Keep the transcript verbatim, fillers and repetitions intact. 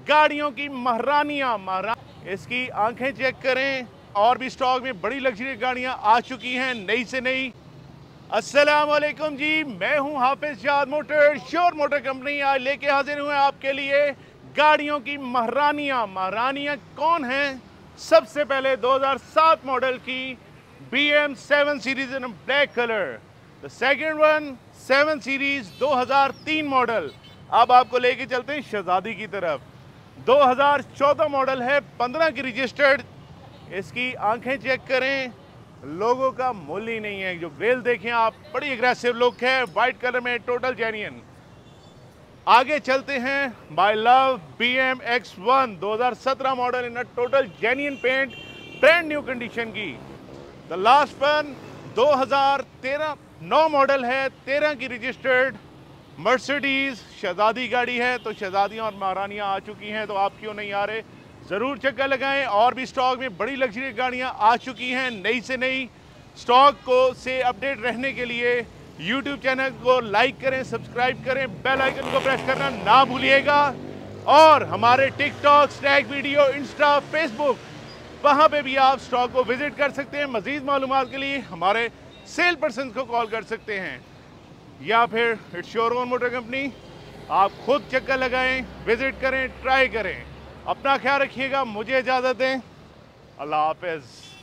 गाड़ियों की महारानियां महारा इसकी आंखें चेक करें। और भी स्टॉक में बड़ी लग्जरी गाड़ियां आ चुकी हैं, नई से नई। अस्सलाम वालेकुम जी, मैं हूं हाफिज शाद मोटर श्योर मोटर कंपनी। आज लेके हाजिर हुए आपके लिए गाड़ियों की महारानियां। महारानियां कौन हैं? सबसे पहले दो हज़ार सात मॉडल की B M seven series in black colour. The second one seven series दो हज़ार तीन मॉडल। अब आपको लेके चलते हैं शहजादी की तरफ। दो हज़ार चौदह मॉडल है, पंद्रह की रजिस्टर्ड। इसकी आंखें चेक करें, लोगों का मूल्य ही नहीं है। जो ग्रिल देखें आप, बड़ी एग्रेसिव लुक है, वाइट कलर में, टोटल जेन्युइन। आगे चलते हैं बाय लव बी एम एक्स वन दो हज़ार सत्रह model in total genuine paint, brand new condition की। द लास्ट वन दो हज़ार तेरह नौ मॉडल है, तेरह की रजिस्टर्ड मर्सिडीज शहजादी गाड़ी है। तो शहजादियां और महारानियां आ चुकी हैं, तो आप क्यों नहीं आ रहे? ज़रूर चक्कर लगाएं। और भी स्टॉक में बड़ी लग्जरी गाड़ियां आ चुकी हैं, नई से नई। स्टॉक को से अपडेट रहने के लिए यूट्यूब चैनल को लाइक करें, सब्सक्राइब करें, बेल आइकन को प्रेस करना ना भूलिएगा। और हमारे TikTok, snack video, insta, Facebook, वहाँ पे भी आप स्टॉक को विजिट कर सकते हैं। मज़ीद मालूमात के लिए हमारे सेल पर्सन को कॉल कर सकते हैं, या फिर it's sure own motor company. आप खुद चक्कर लगाएं, विजिट करें, ट्राई करें। अपना ख्याल रखिएगा। मुझे इजाज़त दें। अल्लाह हाफ़िज़।